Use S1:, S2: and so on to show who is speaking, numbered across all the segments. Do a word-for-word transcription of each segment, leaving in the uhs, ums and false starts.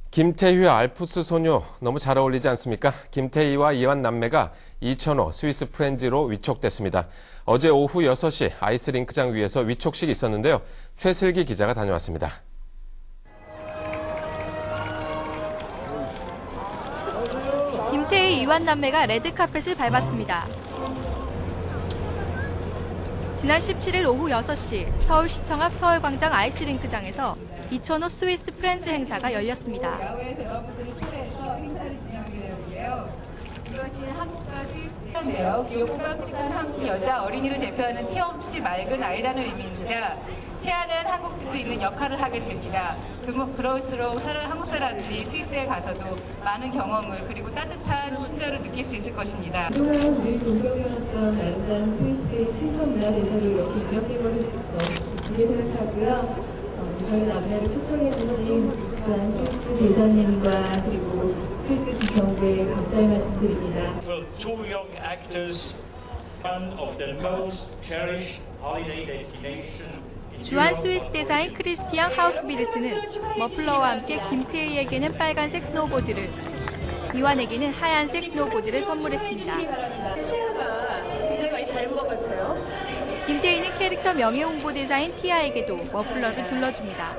S1: 김태휘 알프스 소녀 너무 잘 어울리지 않습니까? 김태희와 이완 남매가 이천호 스위스 프렌즈로 위촉됐습니다. 어제 오후 여섯 시 아이스링크장 위에서 위촉식이 있었는데요. 최슬기 기자가 다녀왔습니다.
S2: 김태희, 이완 남매가 레드카펫을 밟았습니다. 지난 십칠 일 오후 여섯 시 서울시청 앞 서울광장 아이스링크장에서 이천호 스위스 프렌즈 행사가 열렸습니다.
S3: 야외에서 여러분들을 초대해서 행사를 진행하게 되는데요. 이것이 한국과 스위스인데요. 귀엽고 깜찍한 한국 여자 어린이를 대표하는 티 없이 맑은 아이라는 의미입니다. 태아는 한국 수 있는 역할을 하게 됩니다. 그럴수록 한국 사람들이 스위스에 가서도 많은 경험을 그리고 따뜻한 친절을 느낄 수 있을 것입니다.
S4: 그동안 우리 동경이었던 아름다운 스위스의 친선 문화대사를 이렇게 유력해버릴 수 있게 생각하고요. 저희 남매를 초청해주신 주한 스위스 대사님과 그리고 스위스 주정부에 감사의 말씀드립니다.
S5: For two young actors, one of the most cherished holiday destination.
S2: 주한 스위스 대사인 크리스티안 하우스비르트는 머플러와 함께 김태희에게는 빨간색 스노보드를, 이완에게는 하얀색 스노보드를 선물했습니다. 김태희는 캐릭터 명예홍보대사인 티아에게도 머플러를 둘러줍니다.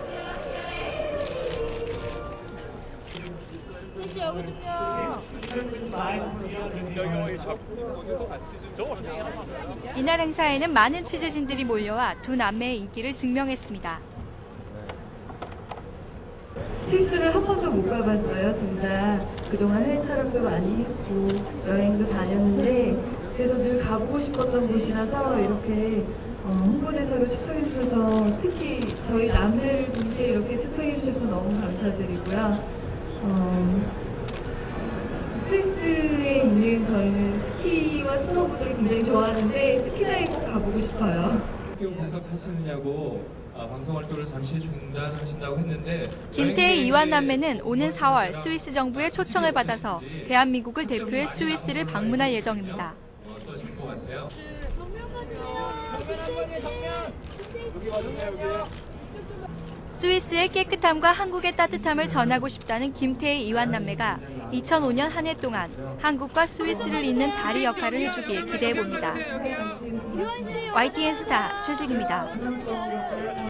S2: 이날 행사에는 많은 취재진들이 몰려와 두 남매의 인기를 증명했습니다.
S4: 스위스를 한 번도 못 가봤어요. 둘 다 그동안 해외 촬영도 많이 했고 여행도 다녔는데 그래서 늘 가보고 싶었던 곳이라서 이렇게 어, 홍보대사로 초청해 주셔서 특히 저희 남매를 동시에 이렇게 초청해 주셔서 너무 감사드리고요. 어, 스위스에 있는 저희는 스키와 스노보드를 굉장히 좋아하는데 스키장에 꼭 가보고 싶어요.
S6: 학교 본격하시느냐고 방송 활동을 잠시 중단하신다고 했는데
S2: 김태희, 이완 남매는 오는 사월 스위스 정부의 초청을 받아서 대한민국을 대표해 스위스를 방문할 예정입니다.
S6: 어떠실 것 같아요?
S2: 스위스의 깨끗함과 한국의 따뜻함을 전하고 싶다는 김태희, 이완 남매가 이천오 년 한 해 동안 한국과 스위스를 잇는 다리 역할을 해주길 기대해봅니다. 와이티엔 스타 최슬기입니다.